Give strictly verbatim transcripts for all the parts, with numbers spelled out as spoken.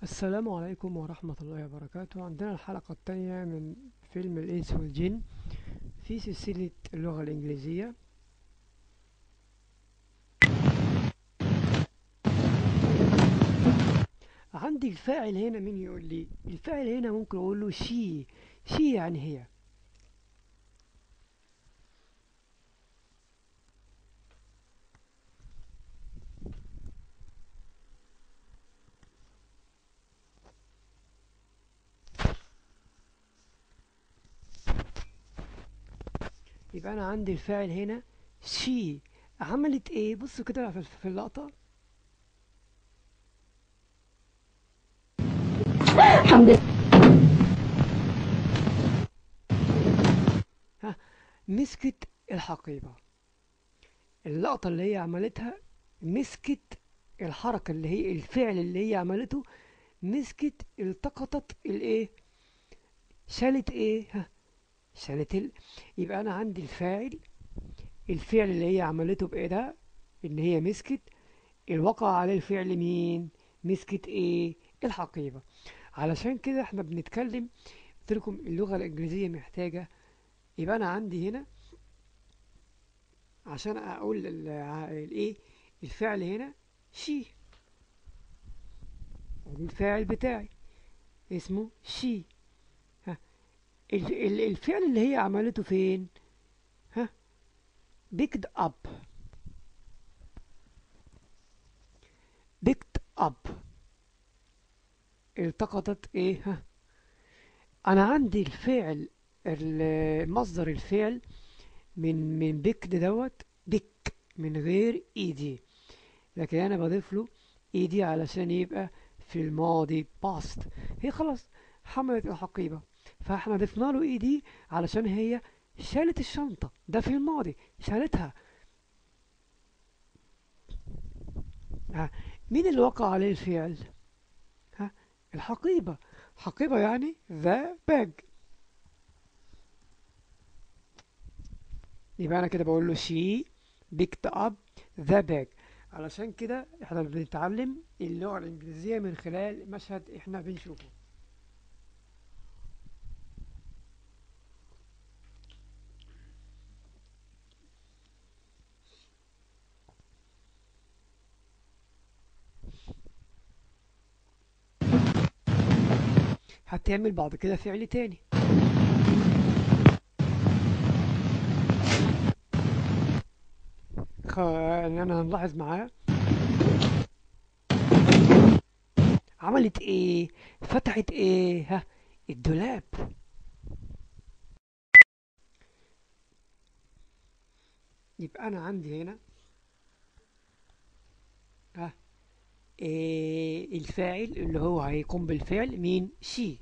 السلام عليكم ورحمة الله وبركاته. عندنا الحلقة الثانية من فيلم الإنس والجن في سلسلة اللغة الإنجليزية. عندي الفاعل هنا، مين يقول لي الفاعل هنا؟ ممكن أقول له شي. شي يعني هي. يبقى أنا عندي الفاعل هنا شي. عملت إيه؟ بصوا كده في في اللقطة. الحمد لله. ها، مسكت الحقيبة. اللقطة اللي هي عملتها، مسكت الحركة اللي هي الفعل اللي هي عملته، مسكت التقطت الايه، شالت ايه، ها، شالت ال... يبقى انا عندي الفاعل، الفعل اللي هي عملته بايدها ان هي مسكت، الوقع عليه الفعل مين؟ مسكت ايه؟ الحقيبة. علشان كده احنا بنتكلم، قلت لكم اللغة الانجليزية محتاجة. يبقى انا عندي هنا عشان اقول ال- ع- الايه، الفعل هنا شي، ادي الفاعل بتاعي اسمه شي. ها، ال- ال- الفعل اللي هي عملته فين؟ ها، picked up. picked up، التقطت ايه، ها. انا عندي الفعل، ال- مصدر الفعل من من بيكد دوت، بيك من غير ايدي، لكن انا بضيف له ايدي علشان يبقى في الماضي باست. هي خلاص حملت الحقيبة، فاحنا ضفنا له ايدي علشان هي شالت الشنطة، ده في الماضي شالتها. ها، مين اللي وقع عليه الفعل؟ ها، الحقيبة. حقيبة يعني ذا باج. يبقى انا كده بقول له she picked up the bag. علشان كده احنا بنتعلم اللغة الانجليزية من خلال مشهد احنا بنشوفه. هتعمل بعد كده فعل تاني. خ... يعني انا هنلاحظ معاه عملت ايه، فتحت ايه، ها، الدولاب. يبقى انا عندي هنا، ها، إيه الفاعل اللي هو هيقوم بالفعل؟ مين؟ شي.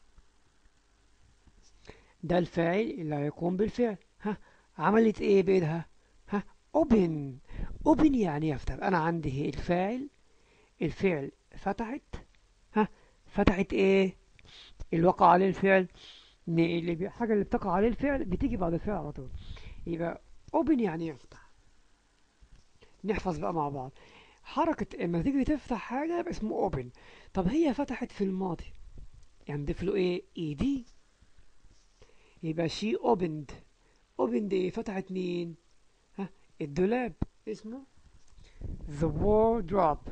ده الفاعل اللي هيقوم بالفعل. ها، عملت ايه بايدها؟ ها، open. open يعني يفتح. انا عندي الفاعل، الفعل فتحت. ها، فتحت ايه؟ الوقع عليه الفعل، ن- اللي بي- الحاجة اللي بتقع عليه الفعل بتيجي بعد الفعل على طول. يبقى open يعني يفتح. نحفظ بقى مع بعض. حركة اما تيجي تفتح حاجة يبقى اسمه open. طب هي فتحت في الماضي، يعني نضيف له ايه؟ ايدي. يبقى she opened. opened ايه؟ فتحت مين؟ ها، الدولاب، اسمه the wardrobe.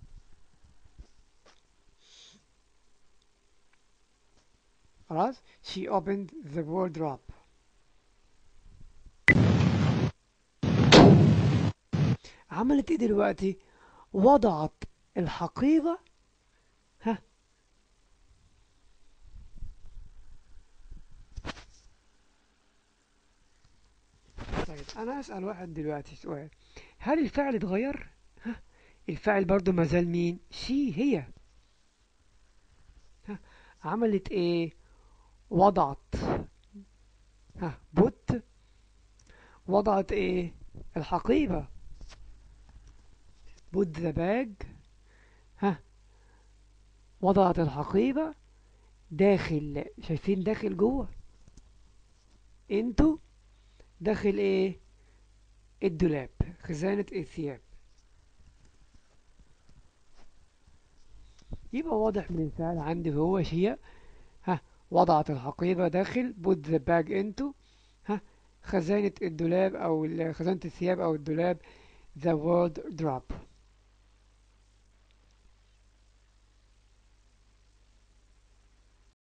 خلاص، she opened the wardrobe. عملت ايه دلوقتي؟ وضعت الحقيبة. ها، طيب انا اسأل واحد دلوقتي سؤال، هل الفعل اتغير؟ ها، الفعل برضو ما زال مين؟ شي، هي. ها، عملت ايه؟ وضعت. ها، بوت. وضعت ايه؟ الحقيبة. put the bag. ها، وضعت الحقيبة داخل، شايفين داخل جوه؟ انتو داخل ايه؟ الدولاب، خزانة الثياب. يبقى واضح من الفعل عندي هو هي. ها، وضعت الحقيبة داخل put the bag into ها خزانة الدولاب أو ال- خزانة الثياب أو الدولاب the wardrobe.